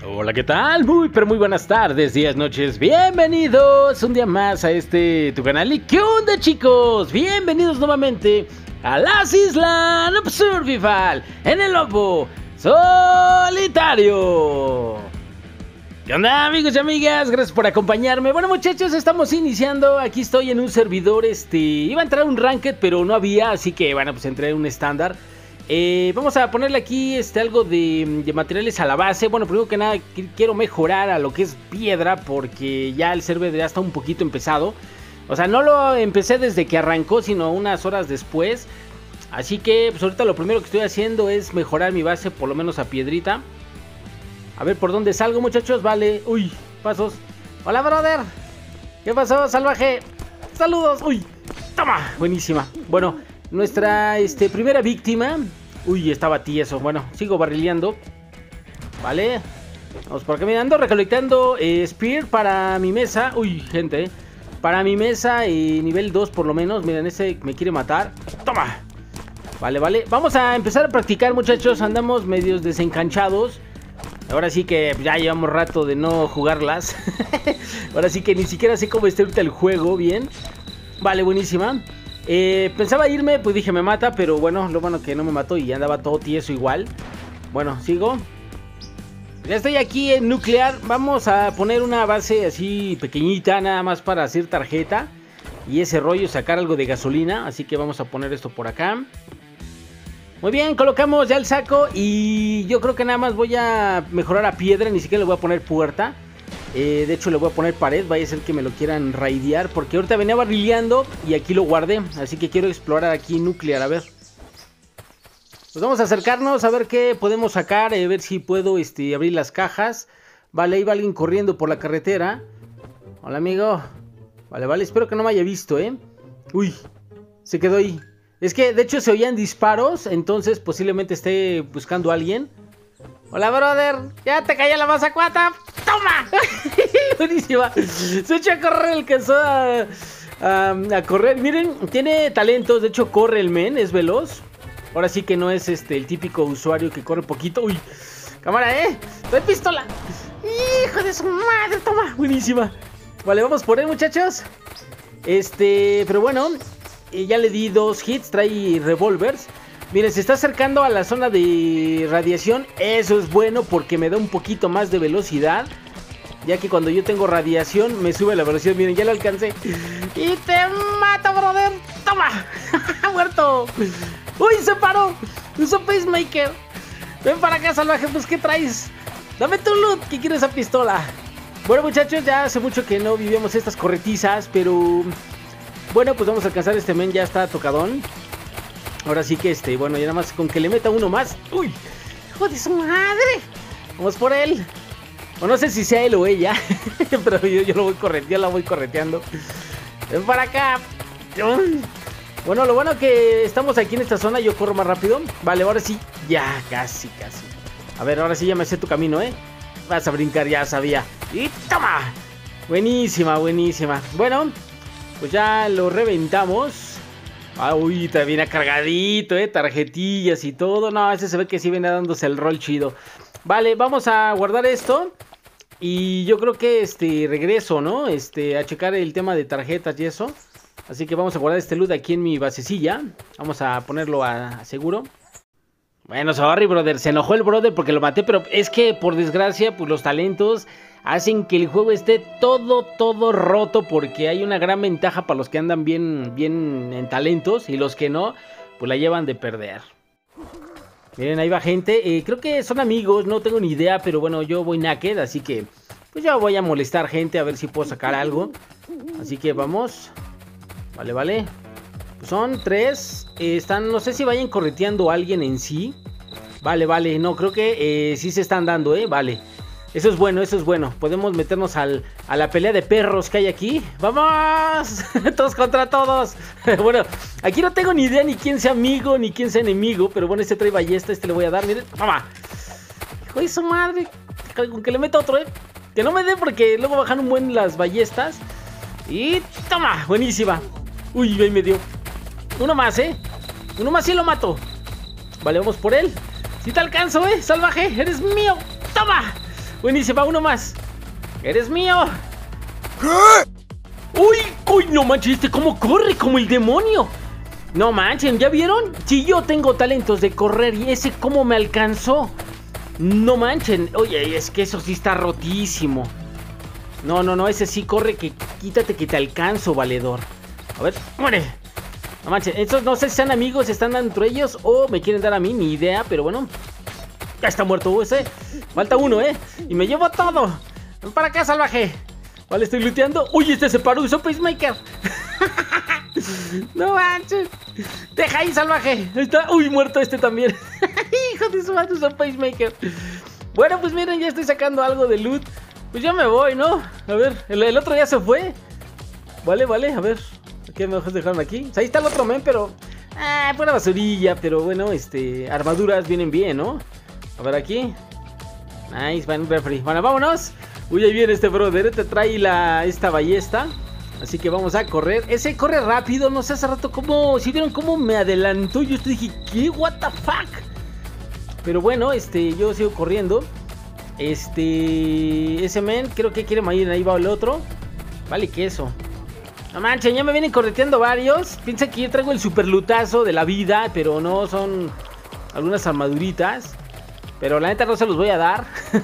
Hola, ¿qué tal? Muy, pero muy buenas tardes, días, noches. Bienvenidos un día más a tu canal. ¿Y qué onda, chicos? Bienvenidos nuevamente a las Islas Noob Survival en el lobo solitario. ¿Qué onda, amigos y amigas? Gracias por acompañarme. Bueno, muchachos, estamos iniciando. Aquí estoy en un servidor, iba a entrar un ranked, pero no había, así que, bueno, pues entré en un estándar. Vamos a ponerle aquí algo de materiales a la base. Bueno, primero que nada quiero mejorar a lo que es piedra, porque ya el server ya está un poquito empezado. O sea, no lo empecé desde que arrancó, sino unas horas después. Así que pues ahorita lo primero que estoy haciendo es mejorar mi base, por lo menos a piedrita. A ver por dónde salgo, muchachos. Vale, uy, pasos. Hola, brother. ¿Qué pasó, salvaje? Saludos, uy, toma, buenísima. Bueno, nuestra primera víctima. Uy, estaba tieso. Bueno, sigo barrileando. Vale. Vamos por acá mirando, recolectando Spear para mi mesa. Uy, gente, para mi mesa nivel 2 por lo menos. Miren, ese me quiere matar. Toma. Vale, vale. Vamos a empezar a practicar, muchachos. Andamos medios desencanchados. Ahora sí que ya llevamos rato de no jugarlas. Ahora sí que ni siquiera sé cómo está ahorita el juego bien. Vale, buenísima. Pensaba irme, pues dije me mata, pero bueno, lo bueno que no me mató y andaba todo tieso igual. Bueno, sigo. Ya estoy aquí en nuclear. Vamos a poner una base así pequeñita, nada más para hacer tarjeta y ese rollo, sacar algo de gasolina. Así que vamos a poner esto por acá. Muy bien, colocamos ya el saco y yo creo que nada más voy a mejorar a piedra, ni siquiera le voy a poner puerta. De hecho le voy a poner pared, vaya a ser que me lo quieran raidear, porque ahorita venía barrileando y aquí lo guardé, así que quiero explorar aquí nuclear, a ver. Pues vamos a acercarnos a ver qué podemos sacar, a ver si puedo abrir las cajas. Vale, ahí va alguien corriendo por la carretera. Hola, amigo. Vale, vale, espero que no me haya visto, Uy, se quedó ahí. Es que de hecho se oían disparos, entonces posiblemente esté buscando a alguien. Hola, brother, ya te cayó la masa cuata. ¡Toma! Buenísima. Se echó a correr, alcanzó a correr. Miren, tiene talentos, de hecho corre el men, es veloz. Ahora sí que no es el típico usuario que corre poquito. Uy, cámara, ¡trae pistola! ¡Hijo de su madre! Toma, buenísima. Vale, vamos por él, muchachos. Pero bueno, ya le di 2 hits, trae revólvers. Miren, se está acercando a la zona de radiación. Eso es bueno porque me da un poquito más de velocidad, ya que cuando yo tengo radiación me sube la velocidad. Miren, ya lo alcancé. Y te mato, brother. Toma. Muerto. Uy, se paró. Usó pacemaker. Ven para acá, salvaje. Pues, ¿qué traes? Dame tu loot, que quiero esa pistola. Bueno, muchachos, ya hace mucho que no vivíamos estas corretizas, pero bueno, pues vamos a alcanzar este men. Ya está tocadón. Ahora sí que bueno, ya nada más con que le meta uno más. ¡Uy! ¡Hijo de su madre! Vamos por él. O no sé si sea él o ella. Pero yo lo voy correteando, la voy correteando. Ven para acá. Bueno, lo bueno que estamos aquí en esta zona. Yo corro más rápido. Vale, ahora sí. Ya, casi. A ver, ahora sí ya me sé tu camino, Vas a brincar, ya sabía. ¡Y toma! Buenísima, buenísima. Bueno, pues ya lo reventamos. Uy, viene cargadito, tarjetillas y todo. No, ese se ve que sí viene dándose el rol chido. Vale, vamos a guardar esto. Y yo creo que regreso, ¿no? A checar el tema de tarjetas y eso. Así que vamos a guardar este loot aquí en mi basecilla. Vamos a ponerlo a seguro. Bueno, sorry, brother, se enojó el brother porque lo maté. Pero es que por desgracia, pues los talentos hacen que el juego esté todo roto, porque hay una gran ventaja para los que andan bien en talentos, y los que no, pues la llevan de perder. Miren, ahí va gente. Creo que son amigos, no tengo ni idea, pero bueno, yo voy naked, así que pues ya voy a molestar gente a ver si puedo sacar algo. Así que vamos. Vale, vale. Pues son 3. Están, no sé si vayan correteando a alguien en sí. Vale, vale, no, creo que sí se están dando, vale. Eso es bueno, eso es bueno. Podemos meternos a la pelea de perros que hay aquí. ¡Vamos! Todos contra todos. Bueno, aquí no tengo ni idea ni quién sea amigo ni quién sea enemigo. Pero bueno, trae ballesta, le voy a dar. Miren, toma. Hijo de su madre. Con que le meta otro, Que no me dé porque luego bajan un buen las ballestas. Y toma, buenísima. Uy, ahí me dio. Uno más, Uno más y lo mato. Vale, vamos por él. Si te alcanzo, salvaje, eres mío. Toma. Buenísima, uno más. ¡Eres mío! ¿Qué? ¡Uy, no manches! ¿Este cómo corre? ¡Como el demonio! No manchen, ¿ya vieron? Si yo tengo talentos de correr y ese cómo me alcanzó. No manchen. Oye, es que eso sí está rotísimo. No, ese sí corre que quítate que te alcanzo, valedor. A ver, muere. No manchen, estos no sé si sean amigos, están entre ellos o me quieren dar a mí, ni idea, pero bueno. Ya está muerto ese. Falta uno, y me llevo todo. Ven para acá, salvaje. Vale, estoy looteando. Uy, este se paró, hizo pacemaker. No manches. Deja ahí, salvaje. Ahí está. Uy, muerto este también. Hijo de su madre, hizo pacemaker. Bueno, pues miren, ya estoy sacando algo de loot. Pues ya me voy, ¿no? A ver, el otro ya se fue. Vale, a ver. ¿Qué me dejaron aquí? Pues ahí está el otro men, pero... buena basurilla, pero bueno, armaduras vienen bien, ¿no? A ver aquí. Nice, van refri. Bueno, vámonos. Uy, ahí viene este brother, te trae esta ballesta. Así que vamos a correr. Ese corre rápido, no sé hace rato cómo... ¿Sí vieron cómo me adelantó? Yo dije, ¿qué? ¿What the fuck? Pero bueno, yo sigo corriendo. Ese men creo que quiere morir. Ahí va el otro. Vale, que eso. No manches, ya me vienen correteando varios. Piensa que yo traigo el super lutazo de la vida, pero no, son algunas armaduritas. Pero la neta no se los voy a dar.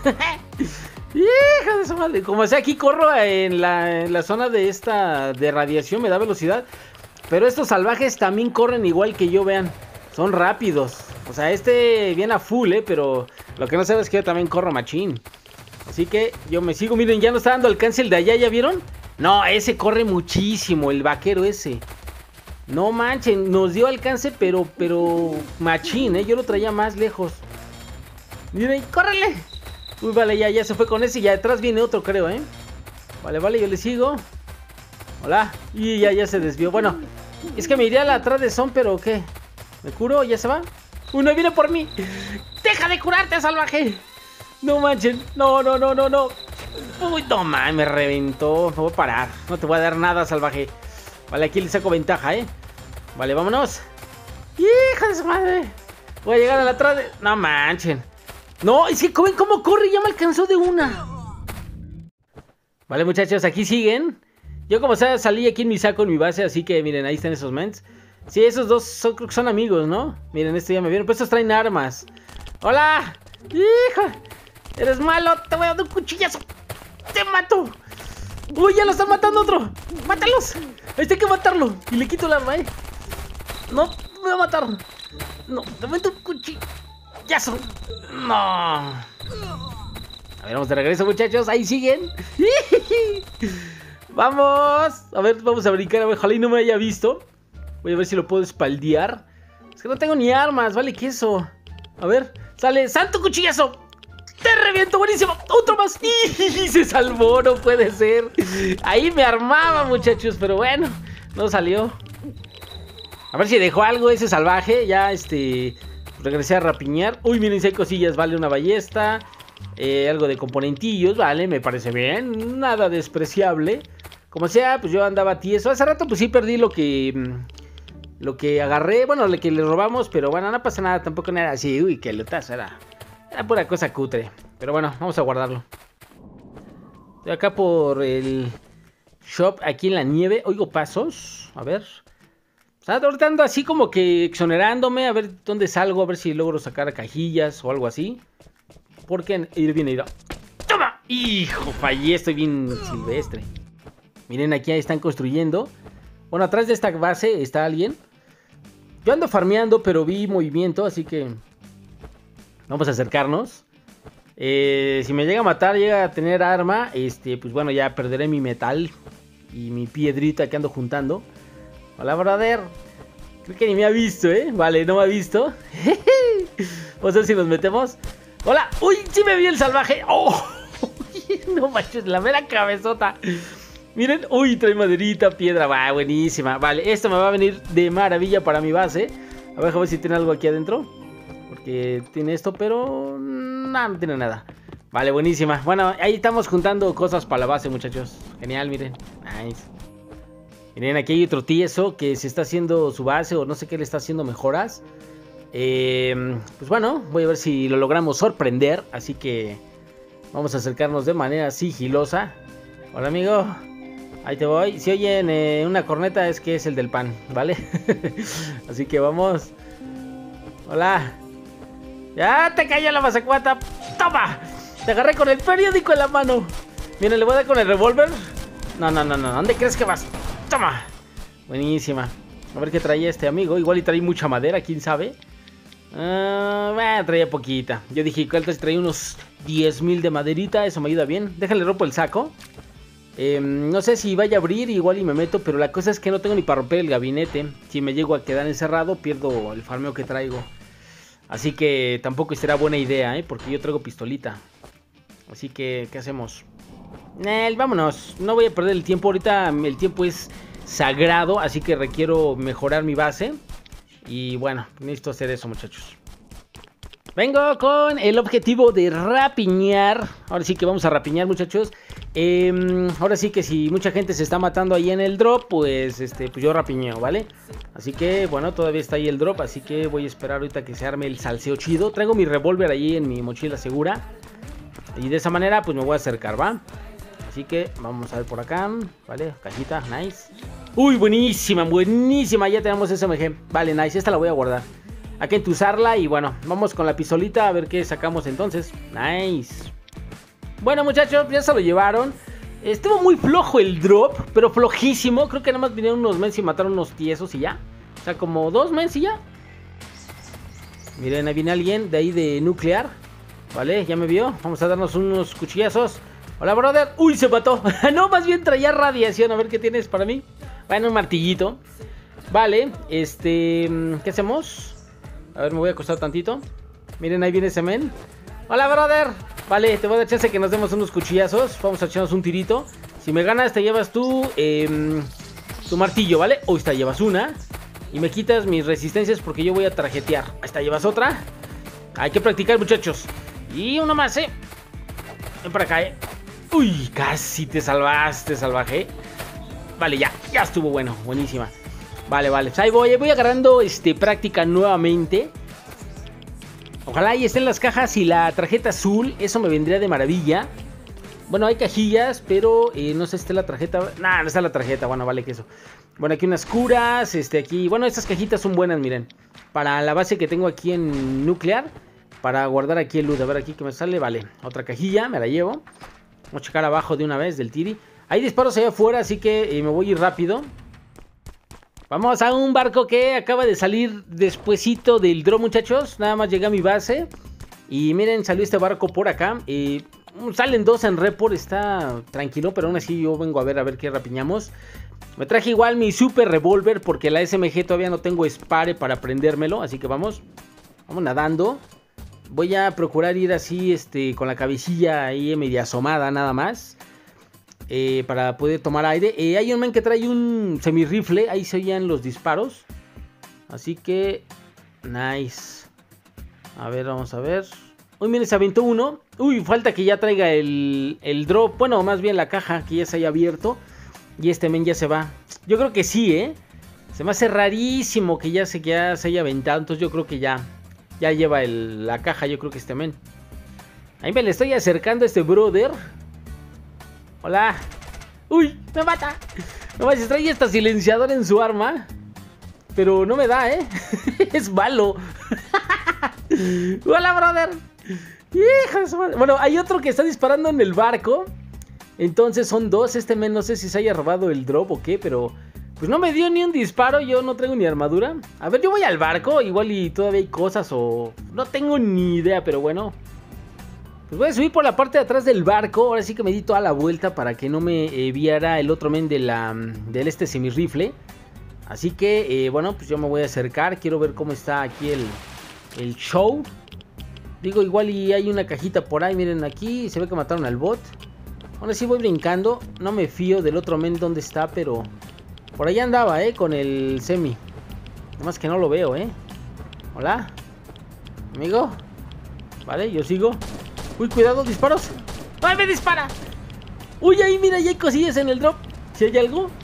Hija de su madre. Como sea, aquí corro en la zona de radiación, me da velocidad. Pero estos salvajes también corren igual que yo, vean. Son rápidos. O sea, viene a full, pero lo que no sabes es que yo también corro machín. Así que yo me sigo. Miren, ya no está dando alcance el de allá, ¿ya vieron? No, ese corre muchísimo, el vaquero ese. No manchen, nos dio alcance, pero machín, yo lo traía más lejos. Miren, córrele. Uy, vale, ya se fue con ese y ya detrás viene otro, creo, Vale, yo le sigo. Hola. Y ya se desvió. Bueno, es que me iría a la atrás de Son, pero ¿qué? ¿Me curo? ¿Ya se va? Uno viene por mí. ¡Deja de curarte, salvaje! No manchen. No. Uy, no mames, me reventó. Me voy a parar. No te voy a dar nada, salvaje. Vale, aquí le saco ventaja, Vale, vámonos. ¡Hija de su madre! Voy a llegar a la atrás de... No manchen. No, es que ven cómo corre. Ya me alcanzó de una. Vale, muchachos, aquí siguen. Yo como sea salí aquí en mi saco, en mi base. Así que miren, ahí están esos mens. Sí, esos dos creo que son amigos, ¿no? Miren, ya me vieron. Pues estos traen armas. ¡Hola! ¡Hija! ¡Eres malo! ¡Te voy a dar un cuchillazo! ¡Te mato! ¡Uy, ya lo están matando otro! ¡Mátalos! Hay que matarlo. Y le quito el arma, No, me voy a matar. No, te meto un cuchillazo. No. A ver, vamos de regreso, muchachos. Ahí siguen. Vamos. A ver, vamos a brincar. A ver, ojalá y no me haya visto. Voy a ver si lo puedo espaldear. Es que no tengo ni armas, vale, que eso. A ver, sale, santo cuchillazo. Te reviento, buenísimo. Otro más. ¡Y se salvó! No puede ser. Ahí me armaba, muchachos, pero bueno, no salió. A ver si dejó algo ese salvaje. Ya, regresé a rapiñar. Uy, miren si hay cosillas, vale, una ballesta. Algo de componentillos, vale, me parece bien. Nada despreciable. Como sea, pues yo andaba tieso. Hace rato pues sí perdí lo que agarré, bueno, lo que le robamos, pero bueno, no pasa nada, tampoco era así, uy, que lutazo, era pura cosa cutre. Pero bueno, vamos a guardarlo. Estoy acá por el shop, aquí en la nieve, oigo pasos, a ver. O sea, ahorita ando así como que exonerándome, a ver dónde salgo, a ver si logro sacar cajillas o algo así. Porque ir bien, ir. ¡Toma! ¡Hijo! Fallé, estoy bien silvestre. Miren, aquí están construyendo. Bueno, atrás de esta base está alguien. Yo ando farmeando, pero vi movimiento, así que vamos a acercarnos. Si me llega a matar, llega a tener arma, pues bueno, ya perderé mi metal y mi piedrita que ando juntando. Hola, brother. Creo que ni me ha visto, Vale, no me ha visto. Vamos a ver si nos metemos. Hola. Uy, sí me vi el salvaje. Oh, no manches, la mera cabezota. Miren, uy, trae maderita, piedra, va, buenísima. Vale, esto me va a venir de maravilla para mi base. A ver si tiene algo aquí adentro. Porque tiene esto, pero no tiene nada. Vale, buenísima. Bueno, ahí estamos juntando cosas para la base, muchachos. Genial, miren, nice. Miren, aquí hay otro tieso que se está haciendo su base o no sé qué le está haciendo mejoras. Pues bueno, voy a ver si lo logramos sorprender. Así que Vamos a acercarnos de manera sigilosa. Hola, amigo. Ahí te voy. Si oyen una corneta es que es el del pan, ¿vale? Así que vamos. Hola. Ya te cayó la mazacuata. ¡Toma! Te agarré con el periódico en la mano. Mira, le voy a dar con el revólver. No. ¿Dónde crees que vas? ¡Toma! Buenísima. A ver qué traía este amigo. Igual y trae mucha madera, quién sabe. Traía poquita. Yo dije que antes traía unos 10,000 de maderita. Eso me ayuda bien. Déjale rompo el saco. No sé si vaya a abrir, igual y me meto. Pero la cosa es que no tengo ni para romper el gabinete. Si me llego a quedar encerrado, pierdo el farmeo que traigo. Así que tampoco será buena idea, porque yo traigo pistolita. Así que, ¿qué hacemos? Vámonos. No voy a perder el tiempo. Ahorita el tiempo es sagrado. Así que requiero mejorar mi base. Y bueno, necesito hacer eso, muchachos. Vengo con el objetivo de rapiñar. Ahora sí que vamos a rapiñar, muchachos. Ahora sí que si mucha gente se está matando ahí en el drop, pues yo rapiñeo, ¿vale? Así que, bueno, todavía está ahí el drop. Así que voy a esperar ahorita que se arme el salseo chido. Traigo mi revólver ahí en mi mochila segura. Y de esa manera, pues me voy a acercar, ¿va? Así que vamos a ver por acá. Vale, cajita, nice. Uy, buenísima, buenísima. Ya tenemos SMG. Vale, nice, esta la voy a guardar. Hay que entusarla y bueno, vamos con la pistolita a ver qué sacamos entonces. Nice. Bueno, muchachos, ya se lo llevaron. Estuvo muy flojo el drop, pero flojísimo. Creo que nada más vinieron unos mens y mataron unos tiesos y ya. O sea, como 2 mens y ya. Miren, ahí viene alguien de ahí de nuclear. Vale, ya me vio. Vamos a darnos unos cuchillazos. Hola, brother. Uy, se mató. No, más bien traía radiación. A ver qué tienes para mí. Bueno, un martillito. Vale, ¿qué hacemos? A ver, me voy a acostar tantito. Miren, ahí viene ese men. Hola, brother. Vale, te voy a dar chance que nos demos unos cuchillazos. Vamos a echarnos un tirito. Si me ganas, te llevas tu martillo, ¿vale? Uy, esta llevas una. Y me quitas mis resistencias porque yo voy a tarjetear. Ahí está, llevas otra. Hay que practicar, muchachos. Y uno más, Ven para acá, Uy, casi te salvaste, salvaje. Vale, ya estuvo bueno, buenísima. Vale, pues ahí voy agarrando práctica nuevamente. Ojalá ahí estén las cajas y la tarjeta azul. Eso me vendría de maravilla. Bueno, hay cajillas, pero no sé si está la tarjeta. Nah, no está la tarjeta, bueno, vale que eso. Bueno, aquí unas curas, aquí. Bueno, estas cajitas son buenas, miren. Para la base que tengo aquí en nuclear. Para guardar aquí el loot, a ver aquí que me sale. Vale, otra cajilla, me la llevo. Vamos a checar abajo de una vez del tiri. Hay disparos allá afuera, así que me voy a ir rápido. Vamos a un barco que acaba de salir despuesito del drop, muchachos. Nada más llegué a mi base. Y miren, salió este barco por acá. Salen 2 en report, está tranquilo, pero aún así yo vengo a ver qué rapiñamos. Me traje igual mi super revólver porque la SMG todavía no tengo spare para prendérmelo. Así que vamos nadando. Voy a procurar ir así, con la cabecilla ahí media asomada nada más. Para poder tomar aire. Hay un men que trae un semirrifle. Ahí se oían los disparos. Así que, nice. A ver, vamos a ver. Uy, miren, se aventó uno. Uy, falta que ya traiga el drop. Bueno, más bien la caja que ya se haya abierto. Y este men ya se va. Yo creo que sí, Se me hace rarísimo que ya se haya aventado. Entonces yo creo que ya lleva la caja. Yo creo que este men. Ahí me le estoy acercando a este brother. Hola. Uy, me mata. No manches, trae esta silenciador en su arma. Pero no me da, Es malo. Hola, brother. Hija de su madre. Bueno, hay otro que está disparando en el barco. Entonces son 2. Este men no sé si se haya robado el drop o qué, pero pues no me dio ni un disparo. Yo no traigo ni armadura. A ver, yo voy al barco. Igual y todavía hay cosas o... No tengo ni idea, pero bueno. Pues voy a subir por la parte de atrás del barco. Ahora sí que me di toda la vuelta para que no me viera el otro men del semirrifle. Así que, bueno, pues yo me voy a acercar. Quiero ver cómo está aquí el show. Digo, igual y hay una cajita por ahí. Miren aquí, se ve que mataron al bot. Ahora sí voy brincando. No me fío del otro men dónde está, pero por allá andaba, con el semi. Nada más que no lo veo, Hola. Amigo. Vale, yo sigo. Uy, cuidado, disparos. ¡Ay, me dispara! Uy, ahí mira, ya hay cosillas en el drop. Si hay algo.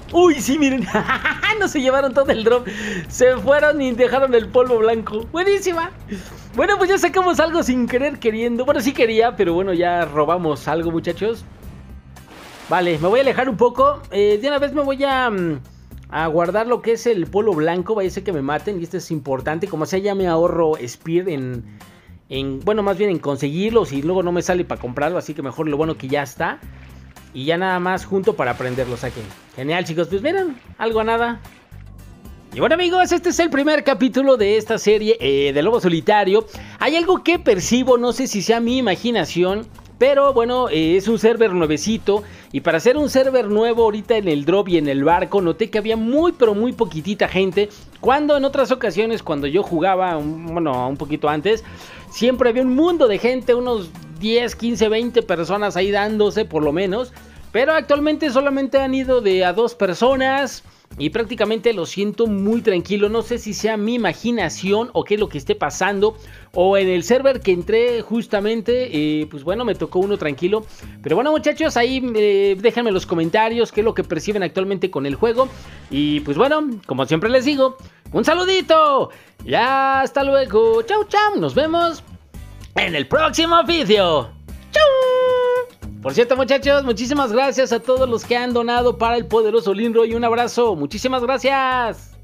Uy, sí, miren. No se llevaron todo el drop. Se fueron y dejaron el polvo blanco. Buenísima. Bueno, pues ya sacamos algo sin querer queriendo. Bueno, sí quería, pero bueno, ya robamos algo, muchachos. Vale, me voy a alejar un poco. De una vez me voy a guardar lo que es el polvo blanco. Vaya a ser que me maten y esto es importante. Como sea, ya me ahorro speed bueno, más bien en conseguirlos y luego no me sale para comprarlo. Así que mejor lo bueno que ya está. Y ya nada más junto para aprenderlo saquen. Genial, chicos, pues miren, algo a nada. Y bueno, amigos, este es el primer capítulo de esta serie de Lobo Solitario. Hay algo que percibo, no sé si sea mi imaginación, pero bueno, es un server nuevecito. Y para hacer un server nuevo ahorita en el drop y en el barco, noté que había muy pero muy poquitita gente. Cuando en otras ocasiones, cuando yo jugaba, bueno, un poquito antes, siempre había un mundo de gente, unos 10, 15, 20 personas ahí dándose por lo menos. Pero actualmente solamente han ido de a 2 personas. Y prácticamente lo siento muy tranquilo. No sé si sea mi imaginación o qué es lo que esté pasando. O en el server que entré justamente, pues bueno, me tocó uno tranquilo. Pero bueno, muchachos, ahí déjenme en los comentarios qué es lo que perciben actualmente con el juego. Y pues bueno, como siempre les digo, un saludito. Y hasta luego. Chau, chau. Nos vemos en el próximo video. Chau. Por cierto, muchachos, muchísimas gracias a todos los que han donado para el poderoso Linroy. Un abrazo, muchísimas gracias.